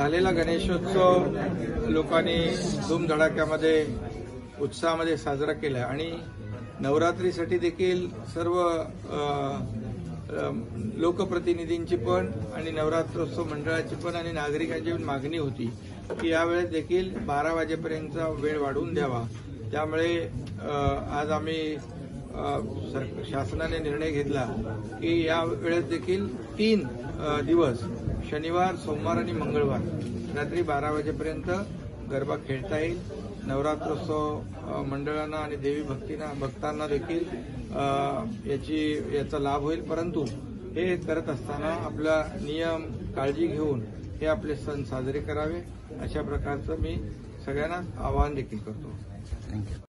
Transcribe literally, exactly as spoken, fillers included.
झालेला गणेशोत्सव लोकांनी धूमधडाक्यामध्ये उत्साहामध्ये साजरा केला आणि नवरात्रीसाठी देखील सर्व लोकप्रतिनिधींची पण आणि नवरात्रोत्सव मंडळाची पण आणि नागरिकांची पण मागणी होती की यावेळेस देखील बारा वाजेपर्यंतचा वेळ वाढवून द्यावा। त्यामुळे आज आम्ही शासनाने निर्णय घेतला की या वेळेस देखील तीन दिवस शनिवार, सोमवार आणि मंगळवार रात्री बारा वाजेपर्यंत गरबा खेळता येईल। नवरात्रोत्सव मंडळांना आणि देवी भक्तींना भक्तांना देखील याची याचा लाभ होईल, परंतु हे करत असताना आपला नियम काळजी घेऊन हे आपले सण साजरे करावे अशा प्रकारचं मी सगळ्यांना आवाहन देखील करतो। थँक्यू।